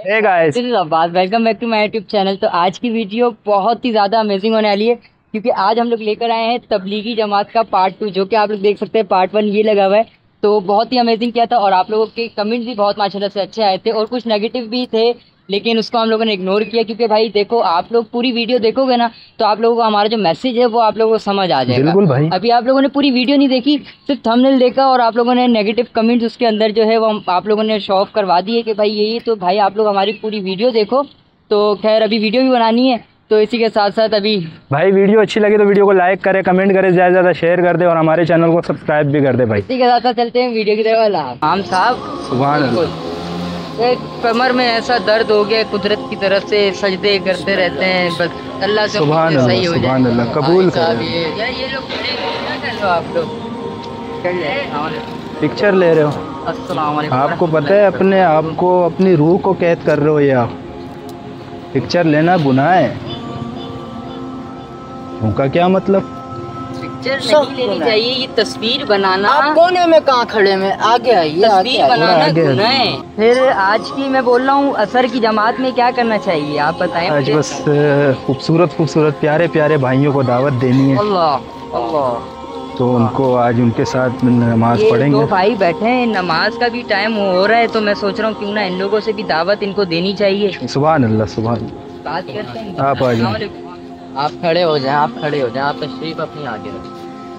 Hey guys, this is Abbas, welcome back to my YouTube channel. तो आज की video बहुत ही ज़्यादा अमेजिंग होने वाली है क्योंकि आज हम लोग लेकर आए हैं तबलीगी जमात का पार्ट 2, जो कि आप लोग देख सकते हैं पार्ट 1 ये लगा हुआ है। तो बहुत ही अमेजिंग किया था और आप लोगों के कमेंट्स भी बहुत माशाल्लाह से अच्छे आए थे और कुछ नेगेटिव भी थे, लेकिन उसको हम लोगों ने इग्नोर किया क्योंकि भाई देखो, आप लोग पूरी वीडियो देखोगे ना तो आप लोगों को हमारा जो मैसेज है वो आप लोगों को समझ आ जाएगा। बिल्कुल भाई। अभी आप लोगों ने पूरी वीडियो नहीं देखी, सिर्फ थंबनेल देखा और आप लोगों ने नेगेटिव कमेंट्स उसके अंदर जो है वो आप लोगों ने शो ऑफ करवा दिए कि भाई यही। तो भाई आप लोग हमारी पूरी वीडियो देखो। तो खैर अभी वीडियो भी बनानी है, तो इसी के साथ साथ अभी भाई वीडियो अच्छी लगी तो वीडियो को लाइक करे, कमेंट करे, ज़्यादा से ज़्यादा शेयर कर दे और हमारे चैनल को सब्सक्राइब भी कर दे भाई। इसी के साथ साथ चलते हैं वीडियो की तरफ। आम साहब, सुभान अल्लाह। एक कमर में ऐसा दर्द हो गया, कुदरत की तरफ से सजदे करते रहते हैं, बस अल्लाह से सुभान सही अल्लाह, हो जाए। सुभान अल्लाह, कबूल करे। ये लोग क्या कर रहे हो आप लोग? पिक्चर ले रहे हो? अस्सलाम वालेकुम। आपको पता है अपने आप को, अपनी रूह को कैद कर रहे हो ये आप? पिक्चर लेना गुनाह है, उनका क्या मतलब? पिक्चर नहीं लेनी चाहिए, ये तस्वीर बनाना। आप कोने में कहाँ खड़े में? आगे आइए। तस्वीर बनाना आगे गुनाह है। फिर आज की मैं बोल रहा हूँ, असर की जमात में क्या करना चाहिए आप बताएं आज मुझे। बस खूबसूरत खूबसूरत प्यारे प्यारे भाइयों को दावत देनी है, अल्लाह अल्लाह। तो उनको आज उनके साथ नमाज ये पढ़ेंगे। दो भाई बैठे हैं, नमाज का भी टाइम हो रहा है, तो मैं सोच रहा हूँ क्यों ना इन लोगों से भी दावत इनको देनी चाहिए। सुभान अल्लाह, सुभान। बात करते हैं। आप आ जाओ। आप खड़े हो जाएं, आप खड़े हो जाएं, आप तशरीफ अपनी आगे रखें।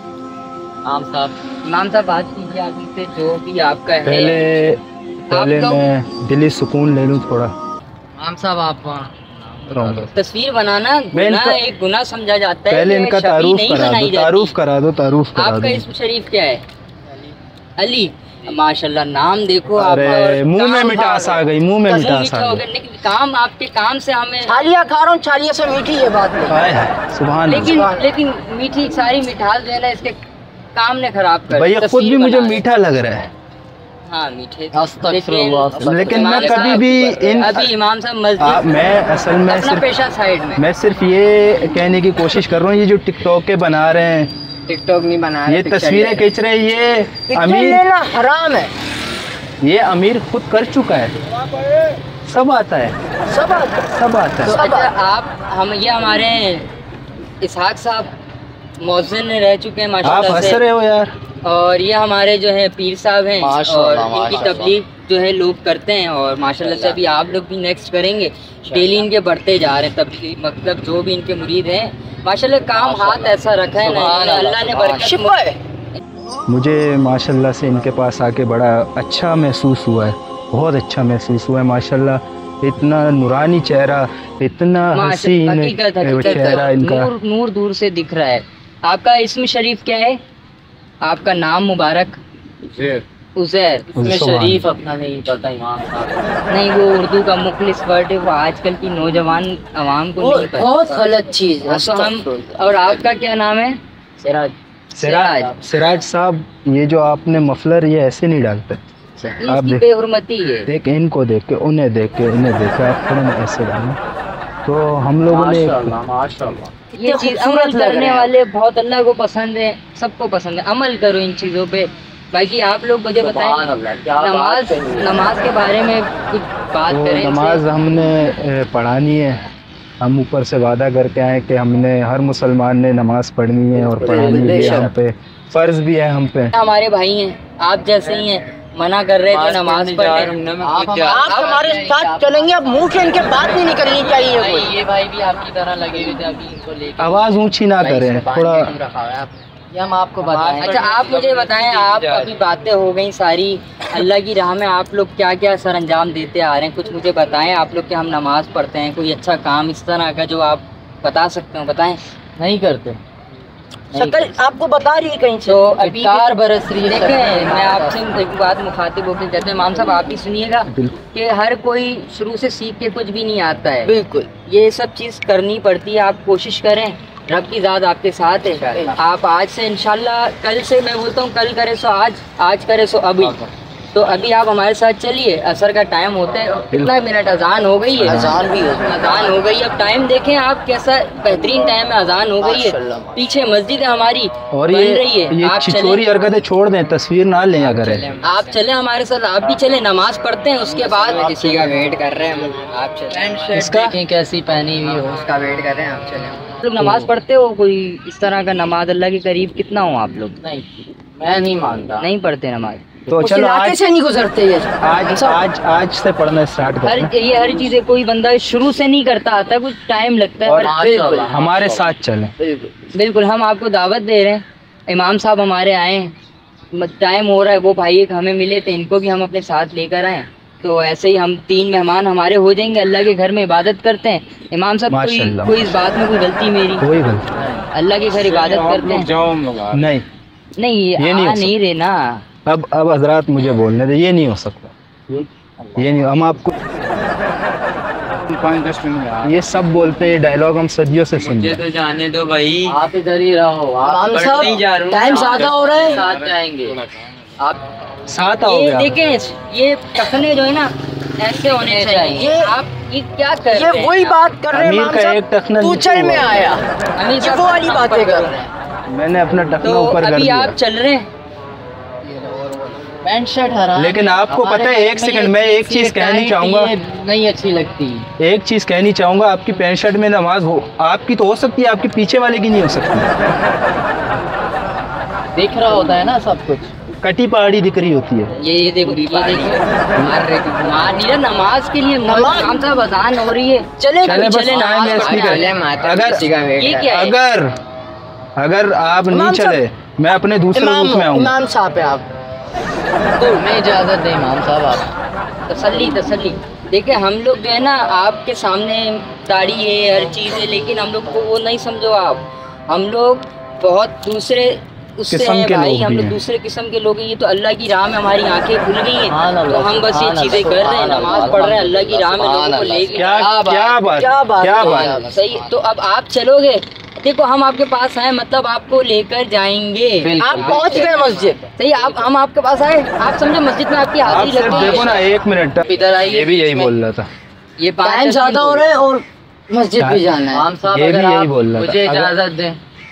आम साहब, इमाम साहब बात कीजिए आप से, जो भी आपका है। पहले लोग- मैं दिली सुकून ले लूँ थोड़ा। आम साहब आप तस्वीर बनाना गुनाह, एक गुनाह समझा जाता है। पहले ये इनका शबी तारुफ नहीं करा बनाई दो, जाती। तारुफ करा दो, तारुफ करा आपका दो। इस्म शरीफ क्या है? अली। माशाल्लाह, नाम देखो आप। अरे मुंह में मिठास आ गई, मुंह में मिठास आ गई। लेकिन काम, आपके काम से हमें छालिया खा रहा हूँ, छालिया से मीठी ये बात नहीं। हाय हाय, सुभान अल्लाह। लेकिन मीठी सारी मिठास जो है ना, इसके काम ने खराब कर। भैया खुद भी मुझे मीठा लग रहा है। हाँ मीठे, लेकिन मैं कभी भी इन अभी इमाम साहब मस्जिद, मैं असल में अपना सिर्फ पेशा साइड में, मैं सिर्फ ये कहने की कोशिश कर रहा हूँ, ये जो टिकटॉक के बना रहे हैं, टिकटॉक नहीं बना ये तस्वीरें खींच रहे हैं, ये अमीर लेना हराम है। ये अमीर खुद कर चुका है, सब आता है, सब आता है। सब आता तो है। अच्छा आप हम ये हमारे इसहाक साहब मौज़िन रह चुके हैं आप माशाल्लाह हंस से, रहे हो यार। और ये हमारे जो है पीर साहब हैं और माशाल्लाह, इनकी माशाल्लाह। तबलीग जो है लोग करते हैं और माशाल्लाह से अभी आप लोग भी नेक्स्ट करेंगे। डेली इनके बढ़ते जा रहे हैं तबलीग, मतलब जो भी इनके मुरीद हैं माशाल्लाह, काम हाथ ऐसा रखा है ना, अल्लाह ने बरकत। मुझे माशाल्लाह से इनके पास आके बड़ा अच्छा महसूस हुआ है, बहुत अच्छा महसूस हुआ है माशाल्लाह। इतना नूरानी चेहरा, इतना हसीन चेहरा इनका। नूर दूर से दिख रहा है। आपका इस्म शरीफ क्या है? आपका नाम मुबारक? उज़ैर। इसमें शरीफ अपना नहीं पता इमाम साहब। नहीं, वो उर्दू का मुखलिस वर्ड है, वो आजकल की नौजवान आवाम को नहीं पता। बहुत गलत चीज है। तो हम, और आपका क्या नाम है? सिराज। सिराज साहब, ये जो आपने मफलर ये ऐसे नहीं डालते। आप इसकी बेहुरमती है। देख, इनको देख के, उन्हें देख के, इन्हें देख के आप थोड़ा ऐसे डालें। तो हम लोगों ने ये चीज़ अमल करने वाले बहुत अल्लाह को पसंद है, सबको पसंद है। अमल करो इन चीज़ों पे। बाकी आप लोग मुझे बताएं, नमाज के बारे में कुछ बात तो करें। नमाज हमने पढ़ानी है। हम ऊपर से वादा करके आए कि हमने, हर मुसलमान ने नमाज पढ़नी है और पढ़ानी भी है, हम पे फ़र्ज़ भी है हम पे। हमारे भाई हैं, आप जैसे ही हैं, मना कर रहे थे नमाज पढ़ने। आप हमारे साथ चलेंगे, अब मुंह से इनके बात नहीं निकलनी चाहिए कोई। ये भाई भी आपकी तरह लगे हुए थे अभी इनको लेकर। आवाज़ ऊंची ना करें थोड़ा। ये हम आपको बताएं। अच्छा आप मुझे बताएं, आप अभी बातें हो गई सारी, अल्लाह की राह में आप लोग क्या क्या सर अंजाम देते आ रहे हैं, कुछ मुझे बताएं। आप लोग क्या, हम नमाज पढ़ते हैं, कोई अच्छा काम इस तरह का जो आप बता सकते हो बताएं। नहीं करते। शक्ल आपको बता रही है कहीं से, तो अभी कार बरस रही है। देखें, मैं आपसे एक बात मुखातिब होकर कहते हैं, इमाम साहब आप ही सुनिएगा कि हर कोई शुरू से सीख के कुछ भी नहीं आता है। बिल्कुल, ये सब चीज़ करनी पड़ती है। आप कोशिश करें, रब की ज़ात आपके साथ है। आप आज से इंशाल्लाह, कल से मैं बोलता हूँ, कल करे सो आज, आज करे सो अभी। तो अभी आप हमारे साथ चलिए, असर का टाइम होता है, कितना मिनट अजान हो गई है, अजान हो गई। अब टाइम देखें आप, कैसा बेहतरीन टाइम है, अजान हो गई है, पीछे मस्जिद है हमारी और बन रही है। ये आप छिछोरी हरकतें छोड़ दें, तस्वीर ना लें अगर है। आप चले हमारे साथ, आप भी चले, नमाज पढ़ते हैं, उसके बाद किसी का वेट कर रहे हैं आप चले। इसका कैसी पहनी हुई हो उसका वेट कर रहे हैं, आप चले। लोग नमाज पढ़ते हो कोई इस तरह का, नमाज अल्लाह के करीब कितना हो आप लोग? नहीं, मैं नहीं मानता, नहीं पढ़ते नमाज। तो चलो आज से नहीं गुजरते ये, आज से पढ़ना स्टार्ट करो। हर चीजें कोई बंदा शुरू से नहीं करता आता, कुछ टाइम लगता है। और हमारे साथ चलें। बिल्कुल, हम आपको दावत दे रहे हैं। इमाम साहब हमारे आए हैं, टाइम हो रहा है, वो भाई एक हमें मिले थे, इनको भी हम अपने साथ लेकर आए। तो ऐसे ही हम 3 मेहमान हमारे हो जाएंगे, अल्लाह के घर में इबादत करते हैं। इमाम साहब कोई इस बात में कोई गलती मेरी? कोई गलती, अल्लाह के घर इबादत करते हैं। नहीं ये नहीं रहे ना। अब हजरात मुझे बोलने दे, ये नहीं हो सकता, ये नहीं। हम आपको 5-10 मिनट ये सब बोलते हैं, डायलॉग हम सदियों से सुनते हैं। तो जाने दो भाई, आप इधर ही रहो, आप टाइम ज्यादा हो रहा है, साथ जाएंगे आप साथ आओगे। ये देखें, ये टखने जो है ना ऐसे होने चाहिए। आप ये क्या कर रहे हैं? ये वही बात कर रहे हैं अमीर का एक टखना तू चल में आया, अमीर ये वो वाली बातें कर रहे हैं। मैंने अपना टखना तो ऊपर कर अभी दिया। आप चल रहे हैं, पैंट शर्ट हरा। लेकिन आपको पता है, एक सेकंड, मैं एक चीज कहनी चाहूंगा, नहीं अच्छी लगती। एक चीज कहनी चाहूंगा, आपकी पैंट शर्ट में नमाज हो, आपकी तो हो सकती है, आपके पीछे वाले की नहीं हो सकती। दिख रहा होता है ना सब कुछ, कटी पहाड़ी दिख रही होती है। ये देखो, नमाज के लिए हम सब अजान हो रही है, चले अगर आप नहीं चले, मैं अपने दूसरे रूप में आऊंगा। इमाम साहब है आप, तो मैं इजाजत दे इमाम साहब, आप तसल्ली। देखिए हम लोग जो है ना, आपके सामने दाढ़ी है, हर चीज़ है, लेकिन हम लोग को वो नहीं समझो आप। हम लोग बहुत दूसरे उससे हैं भाई, हम लोग दूसरे किस्म के लोग हैं। ये तो अल्लाह की राह में हमारी आंखें खुल गई हैं, तो हम बस ये चीज़ें कर रहे हैं, नमाज पढ़ रहे हैं, अल्लाह की राह में लोगों को लेके। क्या बात सही। तो अब आप चलोगे, देखो हम आपके पास आए, मतलब आपको लेकर जाएंगे। आप पहुंच गए मस्जिद, सही। हम आपके पास आए, आप समझो मस्जिद में आपकी हाजिरी लगती है। देखो ना, 1 मिनट इधर आइए, ये भी यही बोल रहा था। ये टाइम ज्यादा हो रहा है और मस्जिद भी जाना है। इमाम साहब ये भी अगर यही आप बोल रहा था। मुझे इजाजत दें।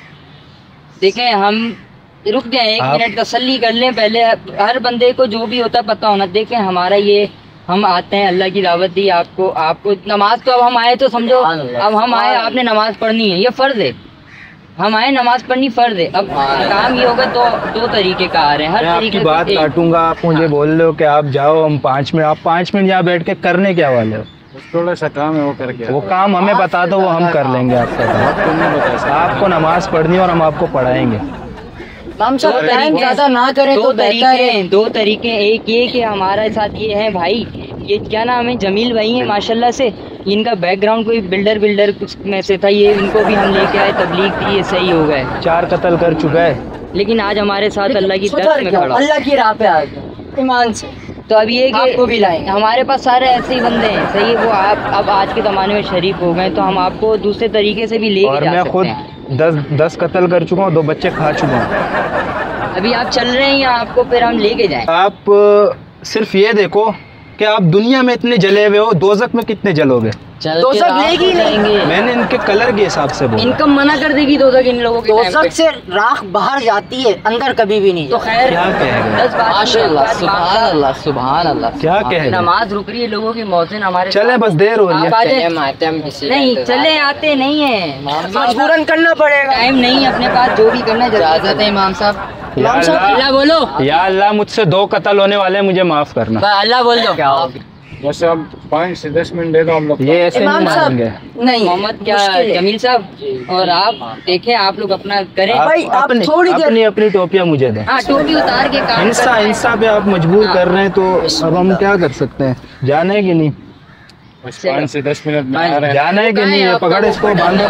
देखें, हम रुक जाए 1 मिनट, तसल्ली कर लें पहले। हर बंदे को जो भी होता पता होना। देखें हमारा ये, हम आते हैं, अल्लाह की दावत दी आपको नमाज। तो अब हम आए तो समझो, अब हम आए, आपने नमाज पढ़नी है, ये फ़र्ज़ है। हम आए, नमाज पढ़नी फ़र्ज़ है। अब काम ये होगा, तो 2 तरीके का आ रहे हैं, हर तरीके की बात काटूंगा। आप मुझे बोल रहे हो कि आप जाओ, हम 5 मिनट, आप 5 मिनट यहाँ बैठ के करने क्या वाले हो? थोड़ा सा काम है, वो करके वो काम हमें बता दो, वो हम कर लेंगे आपका काम। आपको नमाज पढ़नी और हम आपको पढ़ाएंगे। इमाम साहब टाइम ज्यादा ना करें तो बेहतर है। 2 तरीके, एक ये कि हमारे साथ ये है भाई, ये क्या नाम है, जमील भाई हैं माशाल्लाह से। इनका बैकग्राउंड कोई बिल्डर कुछ में से था, ये इनको भी हम लेके आए, तबलीग थी, ये सही हो गए। 4 कत्ल कर चुका है, लेकिन आज हमारे साथ अल्लाह की दर में खड़ा, अल्लाह की राह पे आ गया ईमान से। तो अब ये आपको भी लाएंगे। हमारे पास सारे ऐसे ही बंदे हैं, सही है। वो आप अब आज के ज़माने में शरीफ हो गए, तो हम आपको दूसरे तरीके से भी ले और जा मैं सकते खुद हैं। 10 कत्ल कर चुका हूँ, 2 बच्चे खा चुका हूँ। अभी आप चल रहे हैं या आपको फिर हम लेके जाएं? आप सिर्फ ये देखो कि आप दुनिया में इतने जले हुए हो, दोज़ख में कितने जलोगे? दोज़ख लेगी नहीं। मैंने इनके कलर के हिसाब से बोला। इनकम मना कर देगी दोज़ख इन लोगों के टाइम पे। दोज़ख से राख बाहर जाती है, अंदर कभी भी नहीं तो जाती। खैर, क्या कहेगा? 10 बात माशाअल्लाह, सुभान अल्लाह, सुभान अल्लाह। क्या कहेगा? नमाज रुक रही है, लोगों की मौज़िन हमारे चले, बस देर हो रही है। आप आ जाएं। मातम नहीं चले, आते नहीं है, मजबूरन करना पड़ेगा। टाइम नहीं है अपने पास, जो भी करना इजाजत है इमाम साहब। या अल्लाह बोलो, या अल्लाह, मुझसे 2 कत्ल होने वाले हैं, मुझे माफ करना। अल्लाह बोल दो। बस अब 5 से 10 मिनट दे दो हम लोग। ये ऐसे नहीं इमाम साहब मानेंगे। नहीं, मोहम्मद क्या जमील साहब, और आप देखें, आप लोग अपना करें। भाई, आप थोड़ी देर- अपनी टोपियां मुझे दें। हाँ, टोपी उतार के काम इंसा पे आप मजबूर कर रहे हैं, तो अब हम क्या कर सकते हैं? जाना है कि नहीं? बस 5 से 10 मिनट में आ रहे हैं। जाना है कि नहीं? ये पकड़, इसको बांधो।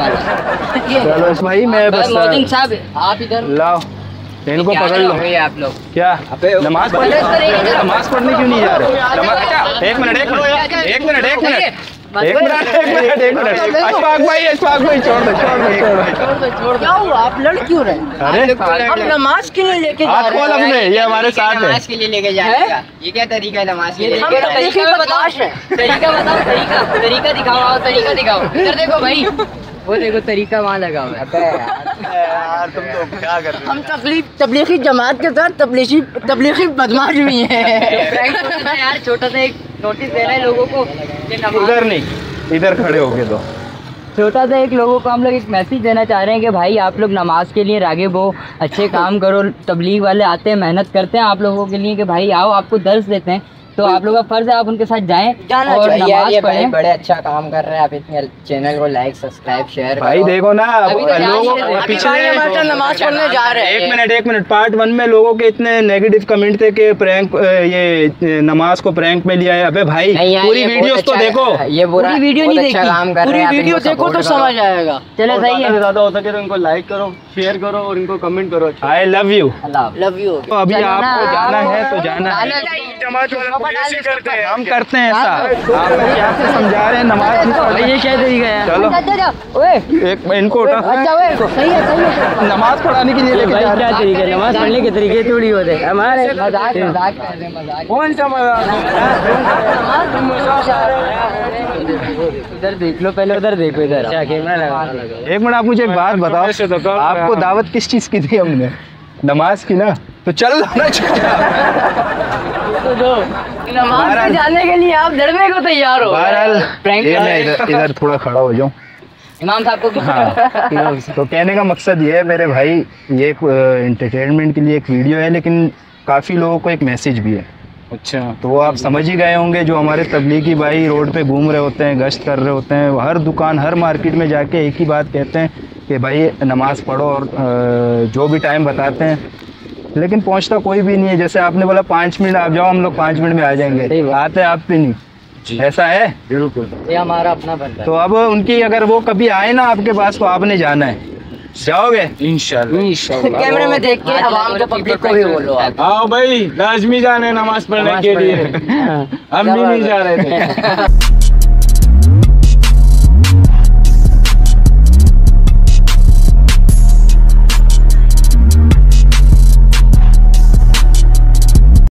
चलो इस भाई, मैं बस मोहम्मद साहब, आप इधर लाओ, इनको पकड़ लो। आप लोग क्या नमाज पढ़ने क्यों नहीं जा रहे? एक मिनट एक मिनट अशफाक भाई छोड़ दो। क्या हुआ, आप लड़ क्यों रहे? अरे हम नमाज के लिए लेके जा हाथ रहे खोल हैं। अपने, ये हमारे साथ है। नमाज के लिए लेके जाने का ये क्या तरीका है नमाज के लिए? हम तरीके बदमाश हैं। तरीका बताओ, तरीका दिखाओ, आओ तरीका दिखाओ। इधर देखो भाई, वो देखो तरीका वहाँ लगा हुआ है। यार तुम तो क्या कर रहे हम तबलीगी जमात के साथ तबलीगी बदमाश भी हैं। प्रैंक होता है यार, छोटा सा एक नोटिस देना है लोगों को कि हो? नमाज, उधर नहीं, इधर खड़े हो गए तो छोटा सा एक लोगों को हम लोग एक मैसेज देना चाह रहे हैं कि भाई आप लोग नमाज के लिए राग़िब हो, अच्छे काम करो। तबलीग वाले आते हैं, मेहनत करते हैं आप लोगों के लिए कि भाई आओ आपको दर्स देते हैं, तो आप लोगों का फर्ज है आप उनके साथ जाएं और नमाज पढ़ें। बड़े अच्छा काम कर रहे हैं आप, इतने चैनल को लाइक सब्सक्राइब शेयर भाई देखो ना अभी तो लोगों जान ही रहे। पिछले नमाज पढ़ने जा रहे हैं। एक मिनट पार्ट 1 में लोगों के इतने नेगेटिव कमेंट थे कि प्रैंक ये नमाज को प्रैंक में लिया है। अबे भाई पूरी वीडियोस तो देखो। ये पूरी वीडियो नहीं देखी, काम कर पूरी रहे हैं, वीडियो देखो तो समझ आएगा। चलो सही है। ज्यादा हो सके तो इनको लाइक करो, शेयर करो और इनको कमेंट करो। I love you. Love you. तो अभी चलो ना, आपको जाना है तो जाना है। हम करते हैं ऐसा, आप क्या से समझा रहे हैं नमाज ये क्या तरीका है? चलो ओए एक इनको उठा, अच्छा ओए, सही है। नमाज पढ़ाने के लिए लेके जा रहे हैं। तरीके नमाज पढ़ने के तरीके थोड़ी होते हैं हमारे। मजाक कर रहे हैं, मजाक। कौन सा उधर देख लो पहले, उधर देखो, इधर कैमरा लगा। एक मिनट आप मुझे एक बात बताओ, ऐसे तो करो। आपको दावत किस चीज की थी हमने? नमाज की ना, तो चल ना नमाज में जाने के लिए आप लड़ने को तैयार हो। बहरहाल Prank ये मैं इधर थोड़ा खड़ा हो जाऊं। इमाम साहब को हाँ तो कहने का मकसद ये है मेरे भाई, ये एंटरटेनमेंट के लिए एक वीडियो है लेकिन काफ़ी लोगों को एक मैसेज भी है। अच्छा, तो वो आप समझ ही गए होंगे, जो हमारे तबलीगी भाई रोड पे घूम रहे होते हैं, गश्त कर रहे होते हैं, हर दुकान हर मार्केट में जाके एक ही बात कहते हैं कि भाई नमाज़ पढ़ो, और जो भी टाइम बताते हैं लेकिन पहुंचता कोई भी नहीं है। जैसे आपने बोला 5 मिनट आप जाओ, हम लोग 5 मिनट में आ जाएंगे, आते आप भी नहीं। ऐसा है बिल्कुल। ये हमारा अपना बंदा है। तो अब उनकी अगर वो कभी आए ना आपके पास तो आपने जाना है, जाओगे इंशाल्लाह। कैमरे में देख के आवाम को, पब्लिक को भी बोलो आप। आओ भाई, लाजमी जाने नमाज पढ़ने के लिए। हम भी नहीं जा रहे थे।